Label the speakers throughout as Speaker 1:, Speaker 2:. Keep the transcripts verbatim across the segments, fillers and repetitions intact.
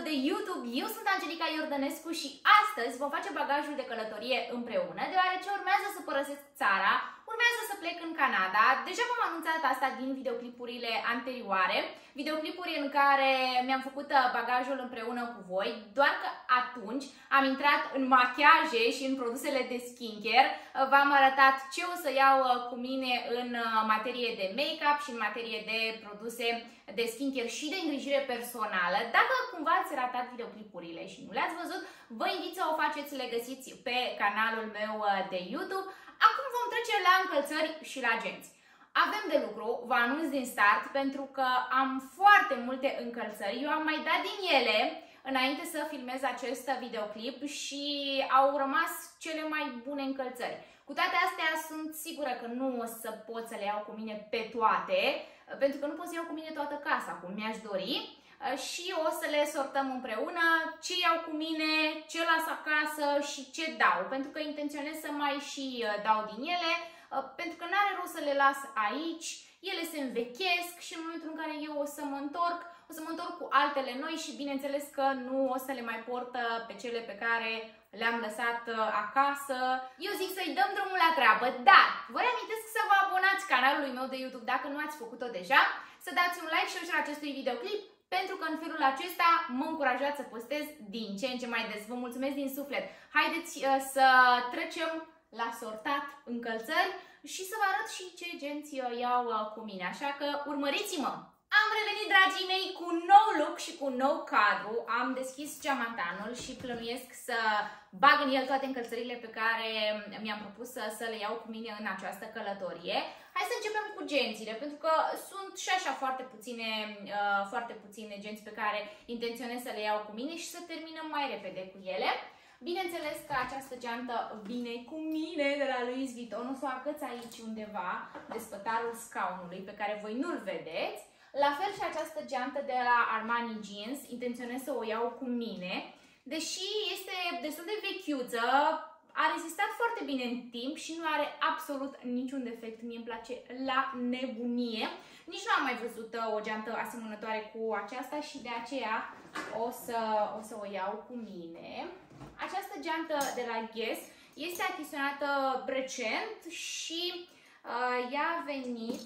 Speaker 1: de YouTube, eu sunt Angelica Iordănescu și astăzi vom face bagajul de călătorie împreună, deoarece urmează să părăsesc țara, urmează să plec în Canada. Deja v-am anunțat asta din videoclipurile anterioare, videoclipuri în care mi-am făcut bagajul împreună cu voi, doar că atunci am intrat în machiaje și în produsele de skincare. V-am arătat ce o să iau cu mine în materie de make-up și în materie de produse de skincare și de îngrijire personală. Dacă cumva ați ratat videoclipurile și nu le-ați văzut, vă invit să o faceți, le găsiți pe canalul meu de YouTube. Acum vom trece la încălțări și la genți. Avem de lucru, vă anunț din start, pentru că am foarte multe încălțări. Eu am mai dat din ele înainte să filmez acest videoclip și au rămas cele mai bune încălțări. Cu toate astea sunt sigură că nu o să pot să le iau cu mine pe toate, pentru că nu pot să iau cu mine toată casa, cum mi-aș dori, și o să le sortăm împreună, ce iau cu mine, ce las acasă și ce dau, pentru că intenționez să mai și dau din ele, pentru că n-are rost să le las aici, ele se învechesc și în momentul în care eu o să mă întorc, o să mă întorc cu altele noi și bineînțeles că nu o să le mai port pe cele pe care le-am lăsat acasă. Eu zic să-i dăm drumul la treabă, dar vă reamintesc să vă abonați canalului meu de YouTube dacă nu ați făcut-o deja, să dați un like și o share acestui videoclip, pentru că în felul acesta mă încurajați să postez din ce în ce mai des. Vă mulțumesc din suflet! Haideți să trecem la sortat încălțări și să vă arăt și ce genți iau cu mine, așa că urmăriți-mă! Am revenit, dragii mei, cu un nou look și cu un nou cadru. Am deschis geamantanul și plănuiesc să bag în el toate încălțările pe care mi-am propus să, să le iau cu mine în această călătorie. Hai să începem cu gențile, pentru că sunt și așa foarte puține, uh, foarte puține genți pe care intenționez să le iau cu mine și să terminăm mai repede cu ele. Bineînțeles că această geantă vine cu mine de la Louis Vuitton. O să o acăț aici undeva, de spătarul scaunului, pe care voi nu-l vedeți. La fel și această geantă de la Armani Jeans, intenționez să o iau cu mine. Deși este destul de vechiuță, a rezistat foarte bine în timp și nu are absolut niciun defect. Mie îmi place la nebunie. Nici nu am mai văzut o geantă asemănătoare cu aceasta și de aceea o să o, să o iau cu mine. Această geantă de la Guess este achiziționată recent și uh, ea a venit...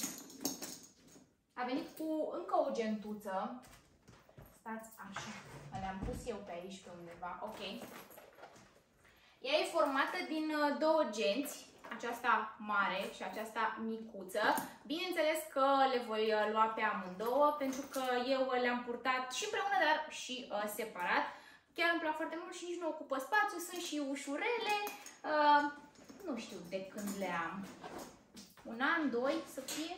Speaker 1: A venit cu încă o gentuță. Stați așa. Le-am pus eu pe aici, pe undeva. Ok. Ea e formată din două genți. Aceasta mare și aceasta micuță. Bineînțeles că le voi lua pe amândouă, pentru că eu le-am purtat și împreună, dar și uh, separat. Chiar îmi plac foarte mult și nici nu ocupă spațiu. Sunt și ușurele. Uh, nu știu de când le am. Un an, doi să fie.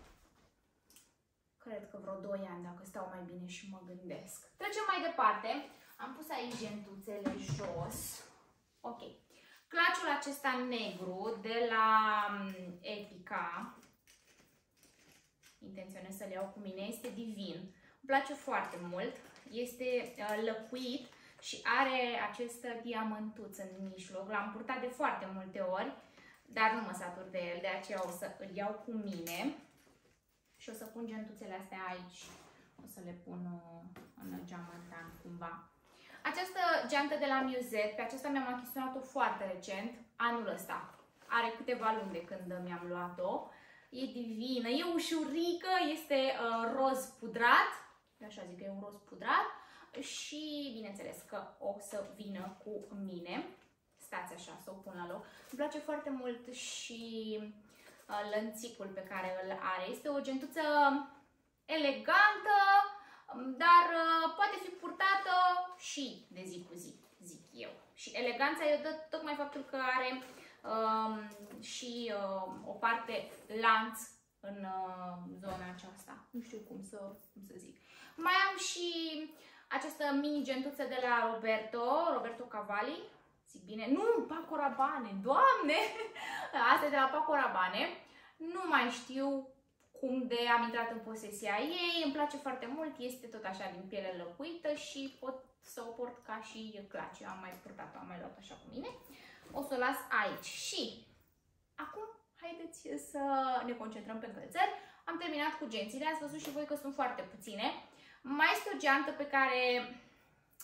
Speaker 1: Cred că vreo doi ani, dacă stau mai bine și mă gândesc. Trecem mai departe. Am pus aici gentuțele jos. Ok. Claciul acesta negru de la Epica. Intenționez să-l iau cu mine. Este divin. Îmi place foarte mult. Este uh, lăcuit și are acest diamantuț în mijloc. L-am purtat de foarte multe ori, dar nu mă satur de el. De aceea o să îl iau cu mine. Și o să pun gentuțele astea aici. O să le pun în geamantan cumva. Această geantă de la Musette, pe aceasta mi-am achiziționat-o foarte recent, anul ăsta. Are câteva luni de când mi-am luat-o. E divină, e ușurică, este uh, roz pudrat. Așa zic că e un roz pudrat. Și bineînțeles că o să vină cu mine. Stați așa, să o pun la loc. Îmi place foarte mult și lănțicul pe care îl are. Este o gentuță elegantă, dar poate fi purtată și de zi cu zi, zic eu. Și eleganța eu dă tocmai faptul că are um, și um, o parte lanț în uh, zona aceasta. Nu știu cum să, cum să zic. Mai am și această mini gentuță de la Roberto, Roberto Cavalli. Zic bine? Nu, Paco Rabanne, Doamne! Asta e de la Paco Rabanne. Nu mai știu cum de am intrat în posesia ei. Îmi place foarte mult. Este tot așa din piele lăcuită și pot să o port ca și claci. Am mai purtat-o, am mai luat așa cu mine. O să o las aici. Și acum haideți să ne concentrăm pe încălțări. Am terminat cu gențile. Ați văzut și voi că sunt foarte puține. Mai este o geantă pe care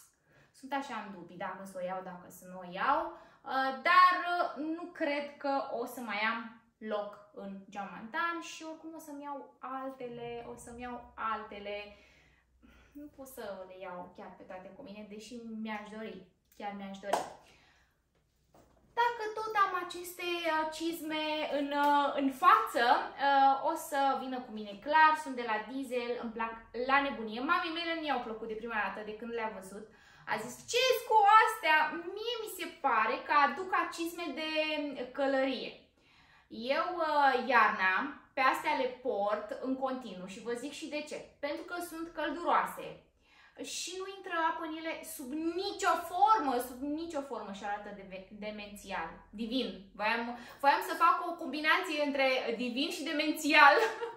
Speaker 1: Sunt așa în dubii dacă să o iau, dacă să nu o iau, dar nu cred că o să mai am loc în geamantan și oricum o să-mi iau altele, o să-mi iau altele. Nu pot să le iau chiar pe toate cu mine, deși mi-aș dori, chiar mi-aș dori. Dacă tot am aceste cizme în, în față, o să vină cu mine clar, sunt de la Diesel, îmi plac la nebunie. Mamei mele nu i-au plăcut de prima dată de când le-a văzut. A zis, ce-s cu astea? Mie mi se pare că aduc cizme de călărie. Eu iarna pe astea le port în continuu și vă zic și de ce. Pentru că sunt călduroase și nu intră apă în ele sub nicio formă, sub nicio formă și arată de demențial, divin. Voiam, voiam să fac o combinație între divin și demențial.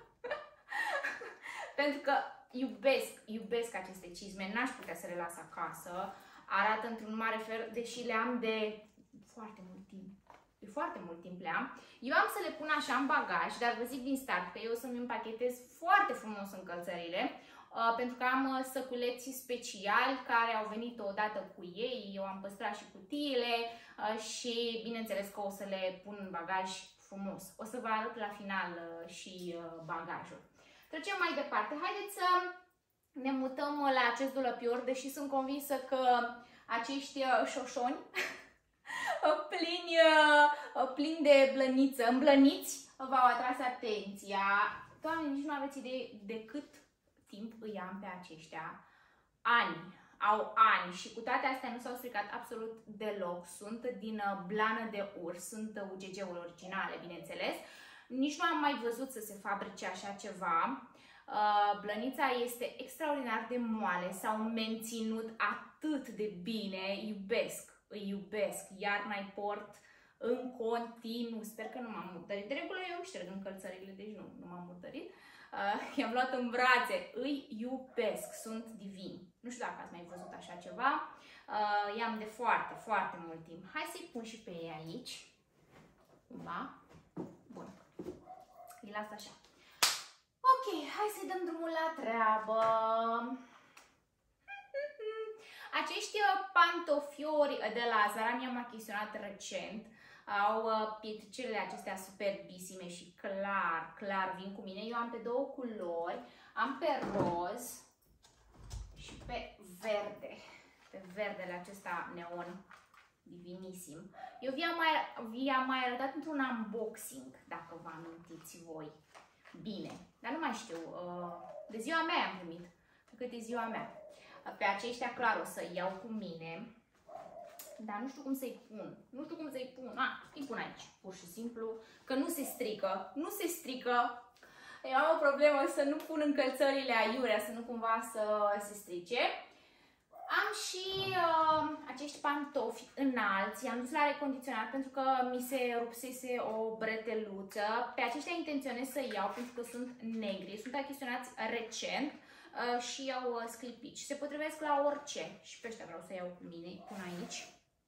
Speaker 1: Pentru că iubesc, iubesc aceste cizme, n-aș putea să le las acasă. Arată într-un mare fel, deși le am de foarte mult timp. De foarte mult timp le am. Eu am să le pun așa în bagaj, dar vă zic din start că eu o să-mi împachetez foarte frumos încălțările. Uh, pentru că am uh, săculeți speciali care au venit odată cu ei, eu am păstrat și cutiile uh, și bineînțeles că o să le pun în bagaj frumos. O să vă arăt la final uh, și uh, bagajul. Trecem mai departe. Haideți să ne mutăm la acest dulăpior, deși sunt convinsă că acești uh, șoșoni plini, uh, plini de blăniță, îmblăniți, v-au atras atenția. Doamne, nici nu aveți idee de cât timp îi am pe aceștia. Ani, au ani și cu toate astea nu s-au stricat absolut deloc. Sunt din blană de urs, sunt U G G-uri originale, bineînțeles. Nici nu am mai văzut să se fabrice așa ceva. Blănița este extraordinar de moale, s-au menținut atât de bine, iubesc, îi iubesc, iarna-i port în continuu. Sper că nu m-am murdărit. De regulă eu șterg încălțările, deci nu, nu m-am murdărit. Uh, I-am luat în brațe, îi iubesc, sunt divini. Nu știu dacă ați mai văzut așa ceva. Uh, I-am de foarte, foarte mult timp. Hai să-i pun și pe ei aici. Cumva. Bun. Îi las așa. Ok, hai să-i dăm drumul la treabă. Acești pantofiori de la Zara mi-am achiziționat recent. Au uh, pietricele acestea superbisime și clar, clar vin cu mine. Eu am pe două culori, am pe roz și pe verde. Pe verdele acesta neon, divinisim. Eu vi-am mai, vi-am mai arătat într-un unboxing, dacă vă amintiți voi. Bine, dar nu mai știu, uh, de ziua mea am primit, cât e ziua mea. Pe aceștia clar o să iau cu mine. Dar nu știu cum să-i pun. Nu știu cum să-i pun. Ah, îi pun aici, pur și simplu. Că nu se strică. Nu se strică. Eu am o problemă să nu pun încălțările aiurea, să nu cumva să se strice. Am și uh, acești pantofi înalți. I-am dus la recondiționat pentru că mi se rupsese o breteluță. Pe aceștia intenționez să iau pentru că sunt negri. Sunt achiziționați recent. Uh, și au uh, sclipici. Se potrivesc la orice. Și pe ăștia vreau să iau cu mine. Pun aici.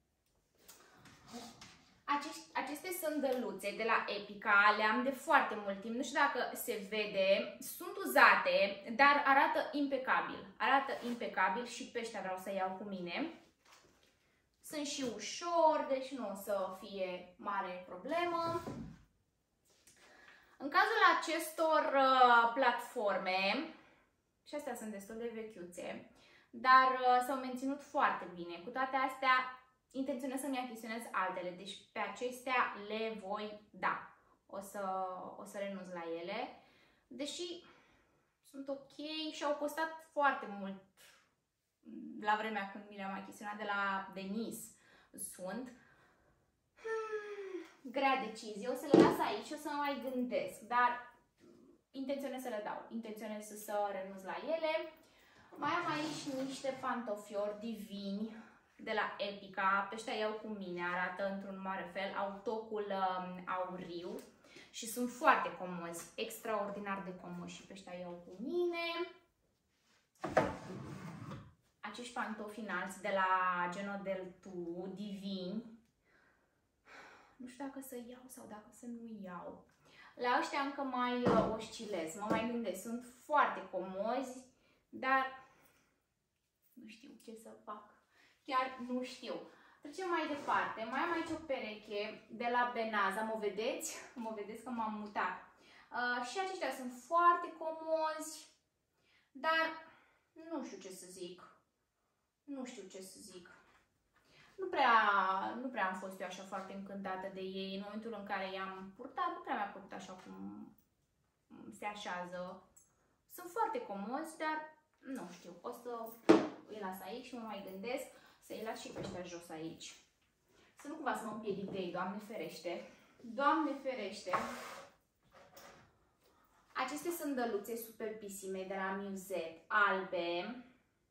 Speaker 1: Acești, aceste sândăluțe de la Epica le-am de foarte mult timp, nu știu dacă se vede, sunt uzate, dar arată impecabil, arată impecabil și pe ăștia vreau să iau cu mine. Sunt și ușor, deci nu o să fie mare problemă. În cazul acestor uh, platforme, și astea sunt destul de vechiuțe, dar uh, s-au menținut foarte bine. Cu toate astea, intenționez să-mi achiziționez altele, deci pe acestea le voi da. O să, o să renunț la ele, deși sunt ok și au costat foarte mult la vremea când mi le-am achiziționat de la Denis. Sunt hmm, grea decizie, o să le las aici, o să mă mai gândesc, dar intenționez să le dau, intenționez să renunț la ele. Mai am aici niște pantofiori divini de la Epica, pe ăștia iau cu mine, arată într-un mare fel, au tocul um, auriu și sunt foarte comozi, extraordinar de comozi și pe ăștia iau cu mine. Acești pantofi înalți de la Geno del Tu, divini, nu știu dacă să iau sau dacă să nu iau. La ăștia încă mai uh, oscilez, mă mai gândesc, sunt foarte comozi, dar nu știu ce să fac. Chiar nu știu. Trecem mai departe. Mai am aici o pereche de la Benaza. Mă vedeți? Mă vedeți că m-am mutat. Uh, și aceștia sunt foarte comozi, dar nu știu ce să zic. Nu știu ce să zic. Nu prea, nu prea am fost eu așa foarte încântată de ei. În momentul în care i-am purtat, nu prea mi-a plăcut așa cum se așează. Sunt foarte comozi, dar nu știu. O să îi las aici și mă mai gândesc să îi las și pe ăștia jos aici. Să nu cumva să mă împiedic de ei, Doamne ferește. Doamne ferește. Aceste sândăluțe super pisime de la Musette, albe.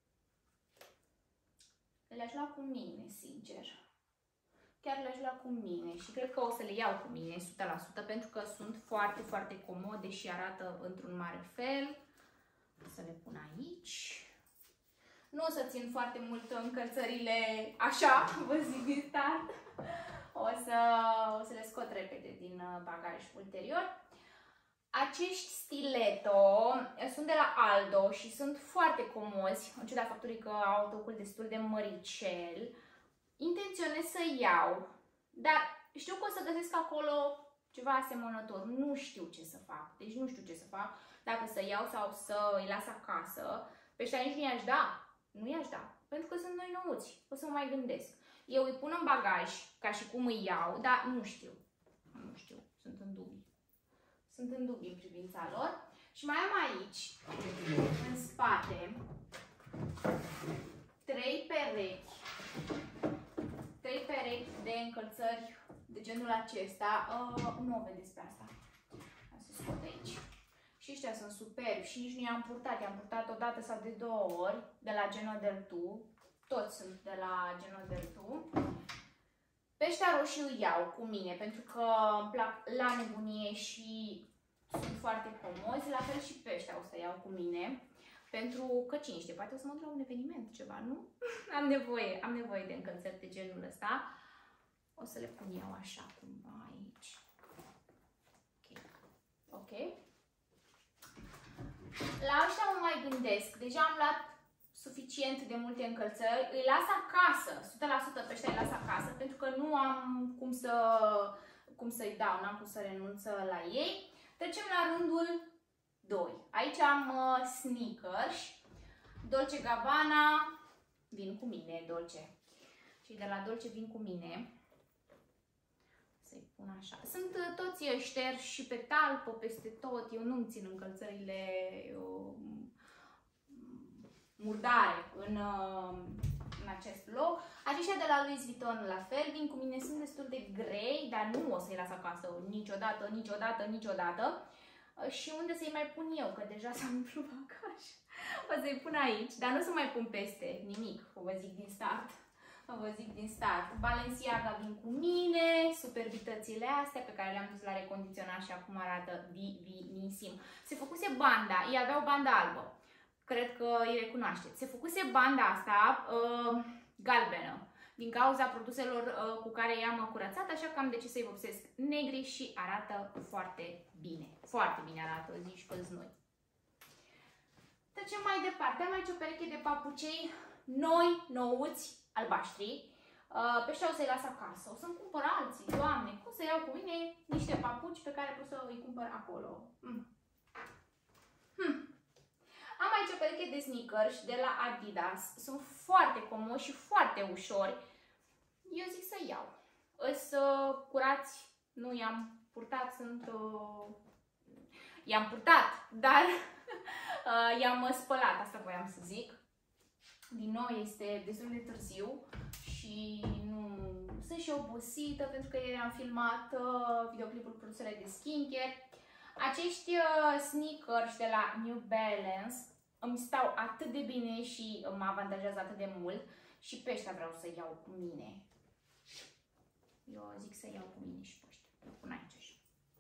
Speaker 1: Le-aș lua cu mine, sincer. Chiar le-aș lua cu mine și cred că o să le iau cu mine, o sută la sută, pentru că sunt foarte, foarte comode și arată într-un mare fel. O să le pun aici. Nu o să țin foarte mult încălțările așa, vă zic din start. O să, o să le scot repede din bagaj ulterior. Acești stiletto sunt de la Aldo și sunt foarte comozi, în ciuda faptului că au tocul destul de măricel. Intenționez să iau, dar știu că o să găsesc acolo ceva asemănător. Nu știu ce să fac, deci nu știu ce să fac, dacă să iau sau să îi las acasă. Pe ăștia nici nu i-aș da, nu i-aș da, pentru că sunt noi nouți, o să mă mai gândesc. Eu îi pun în bagaj, ca și cum îi iau, dar nu știu, nu știu, sunt în dubii. Sunt în dubii în privința lor. Și mai am aici, în spate, trei perechi, trei perechi de încălțări de genul acesta. Uh, nu o vedeți pe asta. O să scot aici. Și ăștia sunt superbi și nici nu i-am purtat. I-am purtat o dată sau de două ori de la Geno Deltu. Toți sunt de la Geno Deltu. Pe ăștia roșii îi iau cu mine pentru că îmi plac la nebunie și sunt foarte comozi. La fel și pe ăștia o să iau cu mine. Pentru că cine știe, poate o să mă duc la un eveniment, ceva, nu? Am nevoie, am nevoie de încălțări de genul ăsta. O să le pun eu așa cumva aici. Ok. Ok. La ăștia mă mai gândesc. Deja am luat suficient de multe încălțări. Îi las acasă, o sută la sută pe ăștia îi las acasă, pentru că nu am cum să cum să-i dau, n-am cum să renunț la ei. Trecem la rândul doi. Aici am uh, sneakers, Dolce Gabbana, vin cu mine, Dolce. Cei de la Dolce vin cu mine. Să-i pun așa. Sunt uh, toți șterși și pe talpă, peste tot. Eu nu-mi țin încălțările uh, murdare în, uh, în acest loc. Aceștia de la Louis Vuitton la fel, vin cu mine, sunt destul de grei, dar nu o să-i las acasă niciodată, niciodată, niciodată. Și unde să-i mai pun eu, că deja s-a umplut bagaj. O să-i pun aici, dar nu o să mai pun peste nimic, vă zic din start. Vă zic din start. Balenciaga vin cu mine, superbitățile astea pe care le-am dus la recondiționat și acum arată divinissim. Se făcuse banda, ei aveau banda albă. Cred că îi recunoașteți. Se făcuse banda asta uh, galbenă, din cauza produselor uh, cu care i-am curățat, așa că am decis să-i vopsesc negri și arată foarte bine. Foarte bine arată, zic și că-s noi. Trecem mai departe. Am aici o pereche de papucei noi, nouți, albaștri. Uh, pe ăștia o să-i las acasă. O să-mi cumpăr alții. Doamne, cum să iau cu mine niște papuci pe care pot să îi cumpăr acolo? Mm. Hmm. Am aici o pereche de sneakers de la Adidas. Sunt foarte comozi și foarte ușori. Eu zic să iau. Îs uh, curați, nu i-am purtat, sunt... Uh, i-am purtat, dar uh, i-am spălat, asta voiam să zic. Din nou este destul de târziu și nu... sunt și obosită pentru că ieri am filmat uh, videoclipul produsele de skincare. Acești uh, sneakers de la New Balance îmi stau atât de bine și mă avantajează atât de mult și pe ăștia vreau să iau cu mine. Eu zic să iau cu mine și pe ăștia. Le pun aici așa.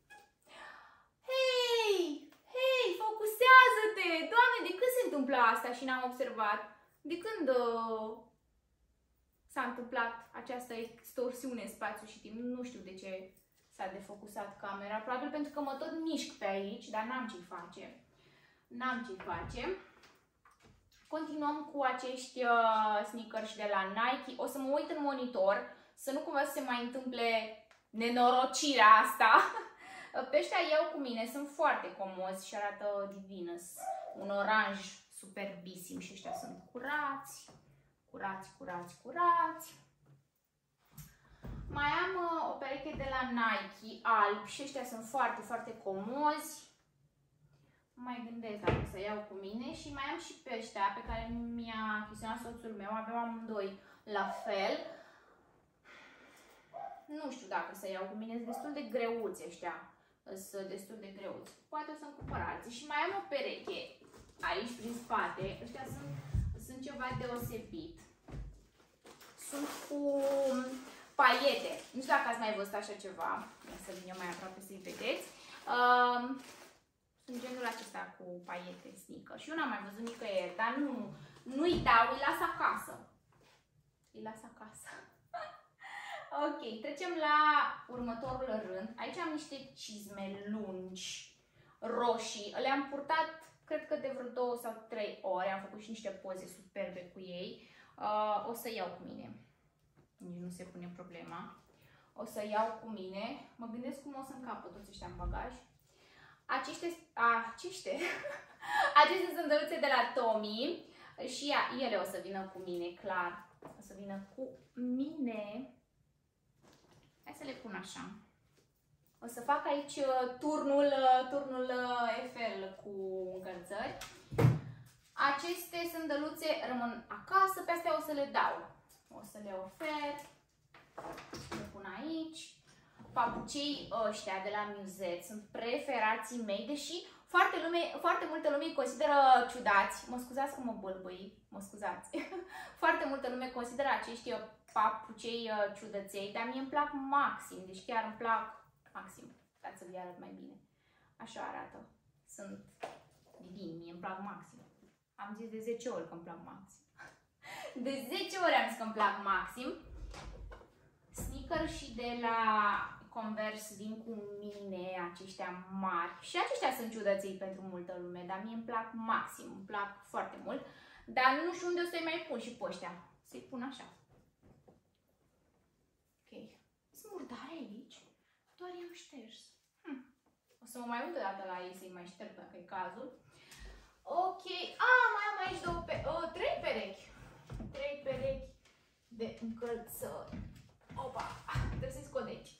Speaker 1: Hei! Hei! Focusează-te! Doamne, de când se întâmplă asta și n-am observat? De când uh, s-a întâmplat această extorsiune în spațiu și timp? Nu știu de ce s-a defocusat camera. Probabil pentru că mă tot mișc pe aici, dar n-am ce-i face. N-am ce-i face. Continuăm cu acești uh, sneakers de la Nike. O să mă uit în monitor, să nu cumva să se mai întâmple nenorocirea asta. Pe ăștia iau cu mine, sunt foarte comozi și arată divinus. Un oranj superbisim și ăștia sunt curați, curați, curați, curați. Mai am uh, o pereche de la Nike alb și ăștia sunt foarte, foarte comozi. Mai gândesc dacă să iau cu mine și mai am și pe ăștia pe care mi-a chestionat soțul meu, avem amândoi la fel. Nu știu dacă să iau cu mine, sunt destul de greuți ăștia, sunt destul de greuți. Poate o să-mi cumpăr alții. Și mai am o pereche aici prin spate, ăștia sunt, sunt ceva deosebit. Sunt cu paiete, nu știu dacă ați mai văzut așa ceva, ia să vin eu mai aproape să-i vedeți. Uh, Sunt genul acesta cu paiete sneaker și eu n-am mai văzut nicăieri, dar nu, nu-i dau, îi las acasă. Îi las acasă. Ok, trecem la următorul rând. Aici am niște cizme lungi, roșii. Le-am purtat, cred că de vreo două sau trei ore. Am făcut și niște poze superbe cu ei. Uh, o să iau cu mine. Nici nu se pune problema. O să iau cu mine. Mă gândesc cum o să încapă toți ăștia în bagaj. Aceștia, aceștia, acestea sunt dăruțe de la Tommy și ea, ele o să vină cu mine, clar. O să vină cu mine. Hai să le pun așa. O să fac aici turnul, turnul F L cu încălțări. Aceste sândăluțe rămân acasă, pe astea o să le dau. O să le ofer. Le pun aici. Papucii ăștia de la Musette sunt preferații mei, deși foarte, lume, foarte multă lume îi consideră ciudați. Mă scuzați că mă bâlbâi, mă scuzați. Foarte multă lume consideră acești papucei ciudăței, dar mie îmi plac maxim, deci chiar îmi plac maxim. Dați să vi arăt mai bine. Așa arată. Sunt divini, mie îmi plac maxim. Am zis de zece ori că îmi plac maxim. De zece ori am zis că îmi plac maxim. Sneaker și de la Converse vin cu mine, aceștia mari. Și aceștia sunt ciudăței pentru multă lume, dar mie îmi plac maxim, îmi plac foarte mult. Dar nu știu unde o să-i mai pun și pe ăștia. Să-i pun așa. Ok. Sunt murdare aici. Doar i-am șters. Hm. O să mă mai uit o dată la ei să-i mai șterg dacă e cazul. Ok. Ah, mai am aici două pe oh, trei perechi. Trei perechi de încălțări. Opa, trebuie să-i scot de aici.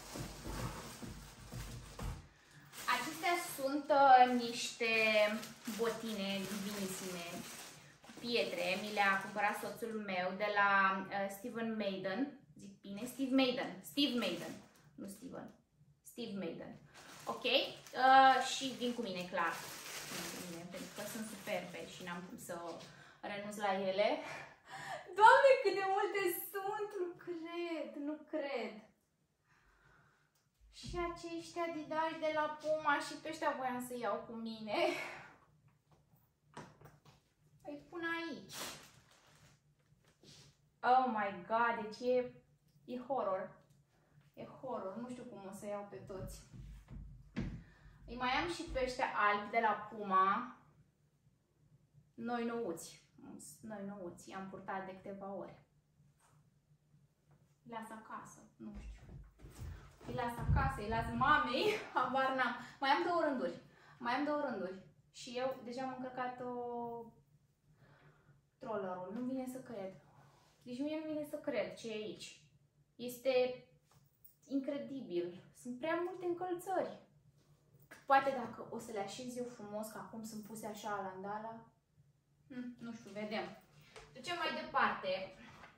Speaker 1: Acestea sunt uh, niște botine divinisime cu pietre. Mi le-a cumpărat soțul meu de la uh, Steven Madden. Zic bine? Steve Madden. Steve Madden. Nu Steven. Steve Madden. Ok? Uh, și vin cu mine, clar. Vin cu mine, pentru că sunt superbe și n-am cum să renunț la ele. Doamne, cât de multe sunt! Nu cred, nu cred. Și aceștia Adidas de la Puma și pe ăștia voiam să iau cu mine. Îi pun aici. Oh my god, deci e, e horror. E horror, nu știu cum o să iau pe toți. Îi mai am și pe ăștia albi de la Puma. Noi nouți. Noi nouți, i-am purtat de câteva ori. Îi las acasă, nu știu. Îi las acasă, îi las mamei, habar n-am. Mai am două rânduri. Mai am două rânduri. Și eu deja am încărcat o... trollerul. Nu vine să cred. Deci mie nu vine să cred ce e aici. Este incredibil. Sunt prea multe încălțări. Poate dacă o să le așez eu frumos, că acum sunt puse așa la andala. Hm, nu știu, vedem. Trecem mai departe.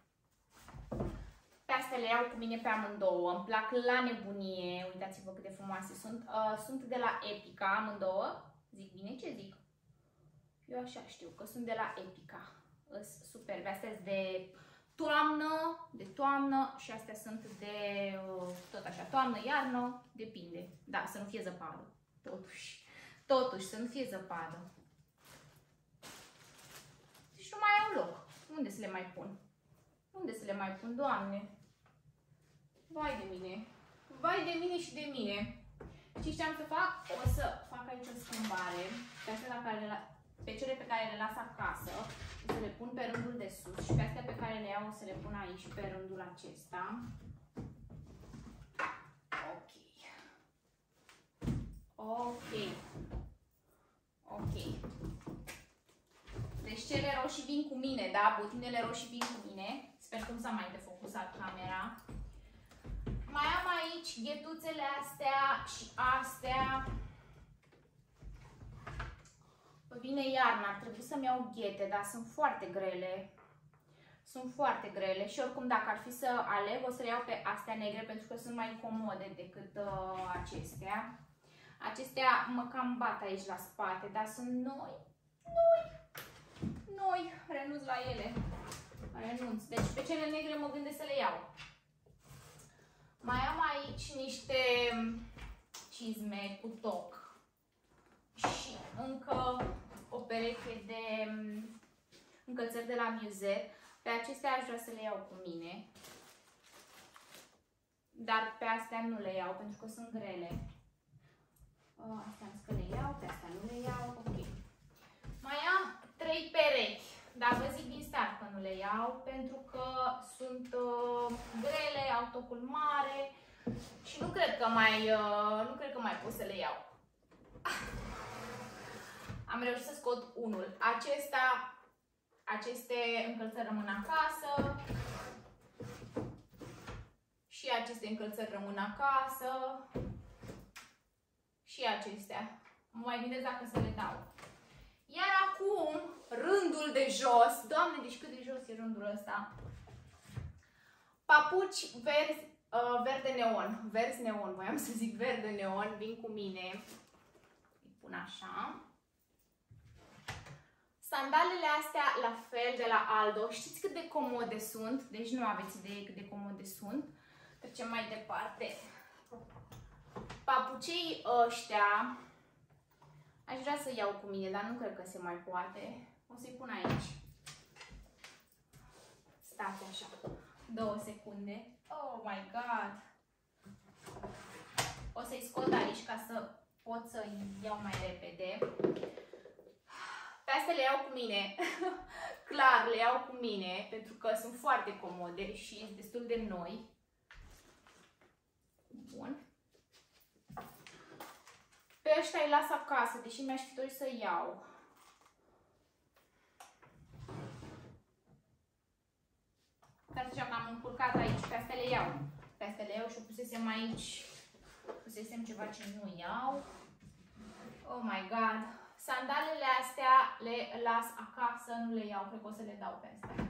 Speaker 1: Pe astea le iau cu mine pe amândouă. Îmi plac la nebunie. Uitați-vă cât de frumoase sunt. Uh, sunt de la Epica amândouă. Zic bine? Ce zic? Eu așa știu că sunt de la Epica. Sunt superbe. Astea sunt de toamnă, de toamnă și astea sunt de uh, tot așa, toamnă, iarnă, depinde. Da, să nu fie zăpadă. Totuși. Totuși, să nu fie zăpadă. Și nu mai au loc. Unde să le mai pun? Unde să le mai pun, Doamne? Vai de mine. Vai de mine și de mine. Și ce am să fac? O să fac aici o schimbare. Pe astea la care pe cele pe care le las acasă, o să le pun pe rândul de sus și pe astea pe care le iau o să le pun aici pe rândul acesta. Ok. Ok. Ok. Deci cele roșii vin cu mine, da? Botinele roșii vin cu mine. Sper că nu s-a mai defocusat camera. Mai am aici ghetuțele astea și astea. Vine iarna, ar trebui să-mi iau ghete, dar sunt foarte grele. Sunt foarte grele și oricum dacă ar fi să aleg, o să le iau pe astea negre pentru că sunt mai comode decât uh, acestea. Acestea mă cam bat aici la spate, dar sunt noi. Noi. Noi. Renunț la ele. Renunț. Deci pe cele negre mă gândesc să le iau. Mai am aici niște cizme cu toc. Și încă o pereche de încălțări de la Musette. Pe acestea aș vrea să le iau cu mine. Dar pe astea nu le iau pentru că sunt grele. Astea am zis că le iau, pe astea nu le iau. Ok. Mai am trei perechi. Dar vă zic din start că nu le iau pentru că sunt uh, grele, au tocul mare și nu cred că mai, uh, nu cred că mai pot să le iau. Am reușit să scot unul. Acesta, aceste încălțări rămân acasă. Și aceste încălțări rămân acasă. Și acestea. Mă mai gândesc dacă să le dau. Iar acum, rândul de jos. Doamne, deci cât de jos e rândul ăsta. Papuci verzi, uh, verde neon. Verzi neon, voiam să zic verde neon. Vin cu mine. Îi pun așa. Sandalele astea la fel de la Aldo. Știți cât de comode sunt? Deci nu aveți idee cât de comode sunt. Trecem mai departe. Papucii ăștia aș vrea să iau cu mine, dar nu cred că se mai poate. O să-i pun aici. Stați așa. Două secunde. Oh my god. O să-i scot aici ca să pot să-i iau mai repede. Pe astea le iau cu mine. Clar, le iau cu mine pentru că sunt foarte comode și sunt destul de noi. Bun. Pe ăștia îi las acasă, deși mi-aș fi dorit să iau. Uitați așa că am încurcat aici, pe astea le iau. Pe astea le iau și o pusesem aici. Pusesem ceva ce nu iau. Oh my god. Sandalele astea le las acasă, nu le iau, cred că o să le dau pe astea.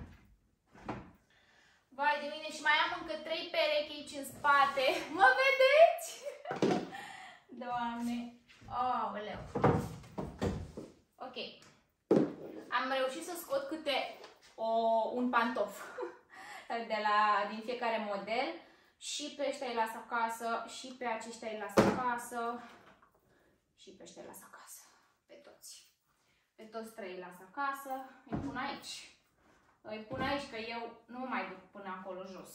Speaker 1: Vai de mine, și mai am încă trei perechi aici în spate. Mă vedeți? Doamne. Aoleu. Ok. Am reușit să scot câte o, un pantof de la, din fiecare model. Și pe ăștia îi las acasă, și pe aceștia îi las acasă, și pe ăștia îi las acasă. Pe toți. Pe toți trei îi las acasă. Îi pun aici. Îi pun aici că eu nu mai duc până acolo jos.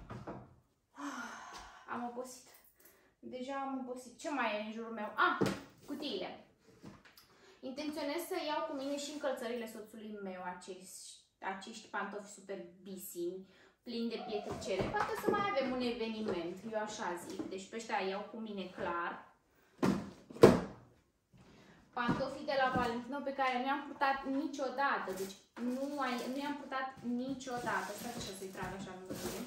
Speaker 1: Am obosit. Deja am obosit. Ce mai e în jurul meu? Ah, cutiile. Intenționez să iau cu mine și încălțările soțului meu, acești, acești pantofi super bisini, plini de pietricele. Poate să mai avem un eveniment, eu așa zic. Deci pe ăștia iau cu mine clar. Pantofii de la Valentino pe care nu i-am purtat niciodată. Deci nu, nu i-am purtat niciodată. Stai așa să-i trag așa numele.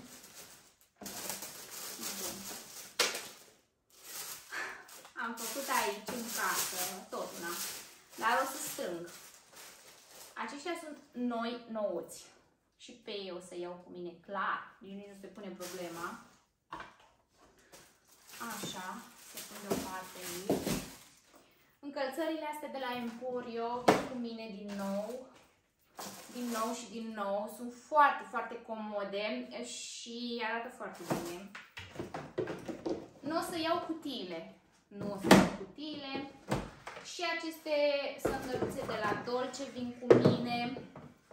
Speaker 1: Am făcut aici în casă, tot una. Dar o să strâng. Aceștia sunt noi nouți. Și pe ei o să iau cu mine, clar. Nici nu se pune problema. Așa, se pun deoparte aici. Încălțările astea de la Emporio vin cu mine din nou. Din nou și din nou. Sunt foarte, foarte comode și arată foarte bine. Nu o să iau cutiile. Nu o să iau cutiile. Și aceste sandăluțe de la Dolce vin cu mine.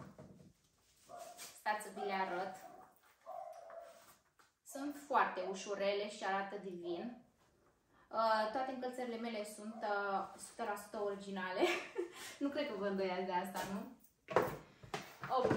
Speaker 1: Stați să vi le arăt. Sunt foarte ușurele și arată divin. Uh, toate încălțările mele sunt uh, o sută la sută originale. Nu cred că vă îndoiați de asta, nu? Ok.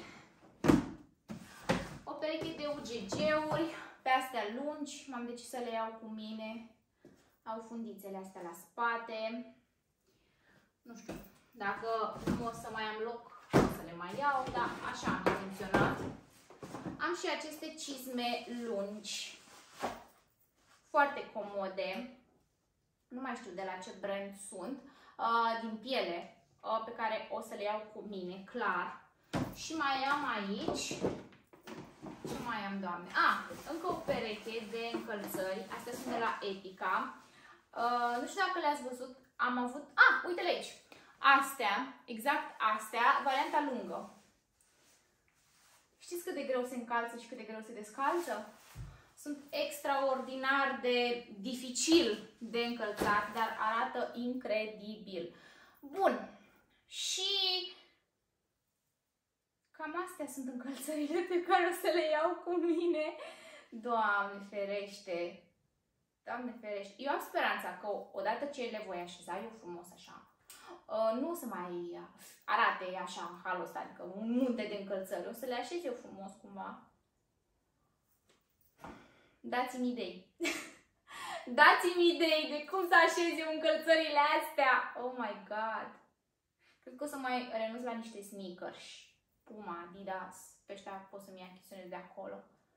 Speaker 1: O pereche de U G G-uri, pe astea lungi, m-am decis să le iau cu mine. Au fundițele astea la spate. Nu știu, dacă nu o să mai am loc, o să le mai iau, dar așa am intenționat. Am și aceste cizme lungi, foarte comode. Nu mai știu de la ce brand sunt, din piele, pe care o să le iau cu mine, clar. Și mai am aici, ce mai am, Doamne? Ah, încă o pereche de încălțări, astea sunt de la Epica. Uh, nu știu dacă le-ați văzut, am avut... Ah, uite-le aici! Astea, exact astea, varianta lungă. Știți cât de greu se încalță și cât de greu se descalță? Sunt extraordinar de dificil de încălțat, dar arată incredibil. Bun. Și cam astea sunt încălțările pe care o să le iau cu mine. Doamne ferește! Doamne ferește! Eu am speranța că odată ce le voi așeza eu frumos așa, nu o să mai arate așa în halul ăsta, adică un munte de încălțări. O să le așez eu frumos cumva. Dați-mi idei. Dați-mi idei de cum să așez eu încălțările astea. Oh my god. Cred că o să mai renunț la niște sneakers. Puma, Adidas. Pe ăștia pot să-mi achiziționez de acolo.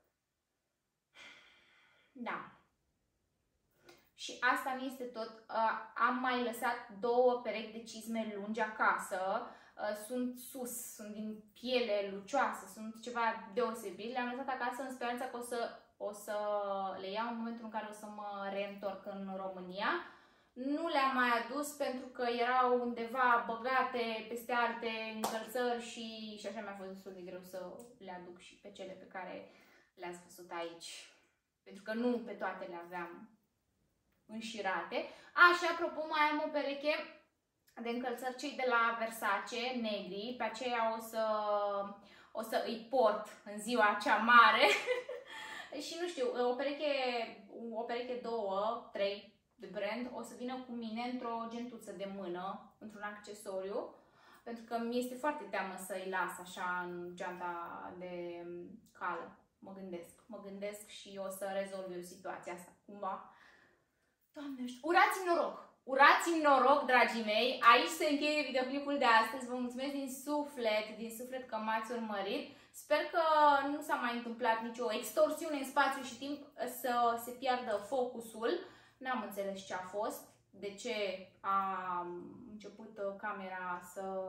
Speaker 1: Da. Și asta nu este tot. Uh, am mai lăsat două perechi de cizme lungi acasă. Uh, sunt sus, sunt din piele lucioasă, sunt ceva deosebit. Le-am lăsat acasă în speranța că o să, o să le iau în momentul în care o să mă reîntorc în România. Nu le-am mai adus pentru că erau undeva băgate peste alte încălțări și, și așa mi-a fost destul de greu să le aduc și pe cele pe care le-ați văzut aici. Pentru că nu pe toate le aveam înșirate. A, și apropo, mai am o pereche de încălțări, cei de la Versace, negri. Pe aceea o să, o să îi port în ziua cea mare. Și nu știu, o pereche, o pereche două, trei de brand o să vină cu mine într-o gentuță de mână, într-un accesoriu, pentru că mi este foarte teamă să-i las așa în geanta de cală. Mă gândesc, mă gândesc și o să rezolv eu situația asta cumva. Doamne, urați-mi noroc! Urați-mi noroc, dragii mei! Aici se încheie videoclipul de astăzi. Vă mulțumesc din suflet, din suflet că m-ați urmărit. Sper că nu s-a mai întâmplat nicio extorsiune în spațiu și timp să se piardă focusul. N-am înțeles ce a fost, de ce a început camera să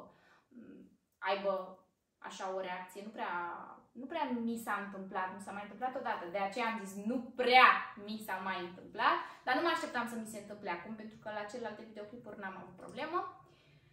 Speaker 1: aibă așa o reacție. Nu prea, nu prea mi s-a întâmplat, nu s-a mai întâmplat odată, de aceea am zis nu prea mi s-a mai întâmplat, dar nu mă așteptam să mi se întâmple acum, pentru că la celelalte videoclipuri n-am avut problemă.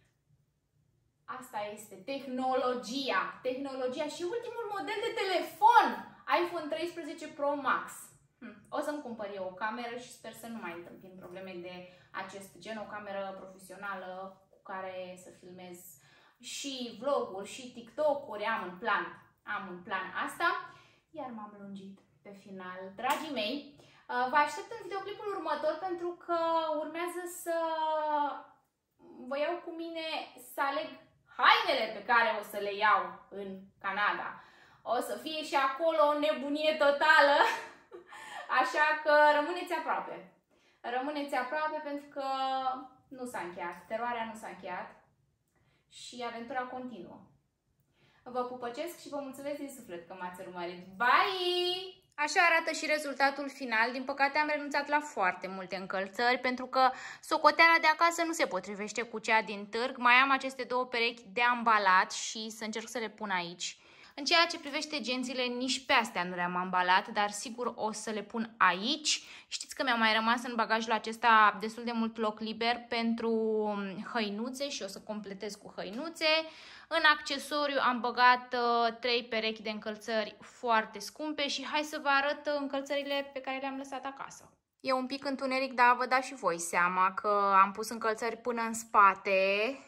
Speaker 1: Asta este tehnologia, tehnologia și ultimul model de telefon, iPhone treisprezece Pro Max. Hm. O să-mi cumpăr eu o cameră și sper să nu mai întâmpin probleme de acest gen, o cameră profesională cu care să filmez și vloguri și TikTok-uri, am în plan, am în plan asta, iar m-am lungit pe final. Dragii mei, vă aștept în videoclipul următor pentru că urmează să vă iau cu mine să aleg hainele pe care o să le iau în Canada. O să fie și acolo o nebunie totală, așa că rămâneți aproape. Rămâneți aproape pentru că nu s-a încheiat, teroarea nu s-a încheiat și aventura continuă. Vă pupăcesc și vă mulțumesc din suflet că m-ați urmărit. Bye! Așa arată și rezultatul final. Din păcate am renunțat la foarte multe încălțări pentru că socoteala de acasă nu se potrivește cu cea din târg. Mai am aceste două perechi de ambalat și să încerc să le pun aici. În ceea ce privește gențile, nici pe astea nu le-am ambalat, dar sigur o să le pun aici. Știți că mi-a mai rămas în bagajul acesta destul de mult loc liber pentru hăinuțe și o să completez cu hăinuțe. În accesoriu am băgat uh, trei perechi de încălțări foarte scumpe și hai să vă arăt încălțările pe care le-am lăsat acasă. E un pic întuneric, dar vă dați și voi seama că am pus încălțări până în spate.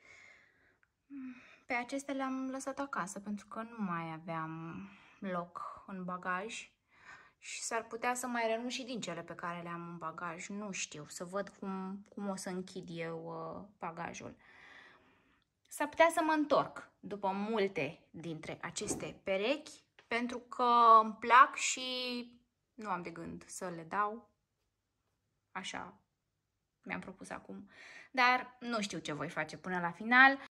Speaker 1: Pe acestea le-am lăsat acasă pentru că nu mai aveam loc în bagaj și s-ar putea să mai renunț și din cele pe care le am în bagaj. Nu știu, să văd cum, cum o să închid eu uh, bagajul. S-ar putea să mă întorc după multe dintre aceste perechi, pentru că îmi plac și nu am de gând să le dau. Așa mi-am propus acum. Dar nu știu ce voi face până la final.